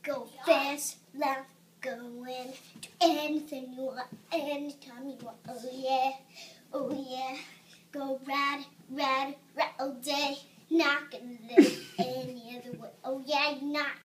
Go fast, loud, going to anything you want, anytime you want. Oh yeah, oh yeah. Go ride, ride, ride all day. Not gonna live any other way. Oh yeah, not.